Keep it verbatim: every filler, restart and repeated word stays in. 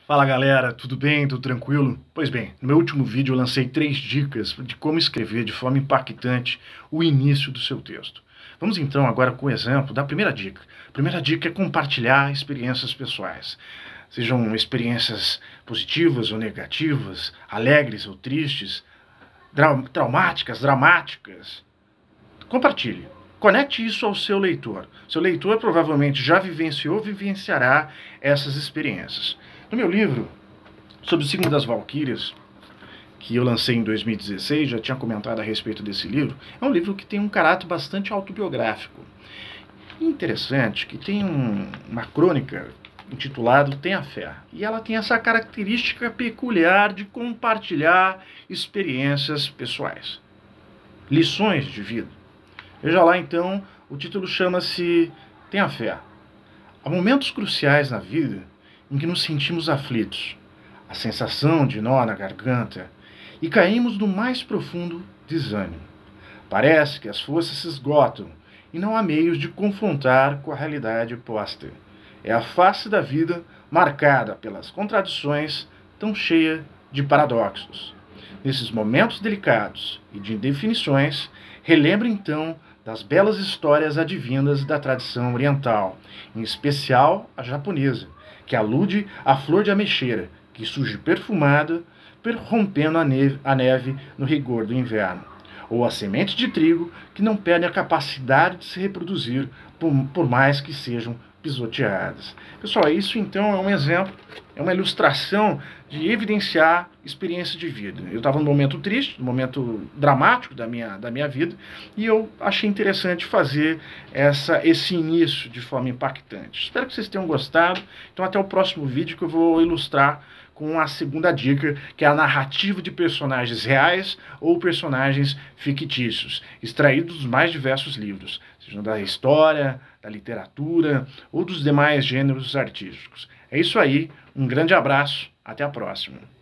Fala galera, tudo bem? Tudo tranquilo? Pois bem, no meu último vídeo eu lancei três dicas de como escrever de forma impactante o início do seu texto. Vamos então agora com o exemplo da primeira dica. A primeira dica é compartilhar experiências pessoais. Sejam experiências positivas ou negativas, alegres ou tristes, traumáticas, dramáticas. Compartilhe. Conecte isso ao seu leitor. Seu leitor provavelmente já vivenciou ou vivenciará essas experiências. No meu livro, sobre o signo das Valquírias, que eu lancei em dois mil e dezesseis, já tinha comentado a respeito desse livro, é um livro que tem um caráter bastante autobiográfico. Interessante que tem um, uma crônica intitulada Tenha Fé. E ela tem essa característica peculiar de compartilhar experiências pessoais. Lições de vida. Veja lá então, o título chama-se Tenha Fé. Há momentos cruciais na vida em que nos sentimos aflitos, a sensação de nó na garganta, e caímos no mais profundo desânimo. Parece que as forças se esgotam e não há meios de confrontar com a realidade posta. É a face da vida marcada pelas contradições, tão cheia de paradoxos. Nesses momentos delicados e de indefinições, relembre então das belas histórias advindas da tradição oriental, em especial a japonesa, que alude à flor de ameixeira, que surge perfumada, rompendo a neve, a neve no rigor do inverno, ou a semente de trigo, que não perde a capacidade de se reproduzir, por, por mais que sejam pisoteadas. Pessoal, isso então é um exemplo, é uma ilustração de evidenciar experiência de vida. Eu estava num momento triste, num momento dramático da minha, da minha vida, e eu achei interessante fazer essa, esse início de forma impactante. Espero que vocês tenham gostado. Então até o próximo vídeo, que eu vou ilustrar com a segunda dica, que é a narrativa de personagens reais ou personagens fictícios, extraídos dos mais diversos livros, sejam da história, da literatura ou dos demais gêneros artísticos. É isso aí, um grande abraço, até a próxima.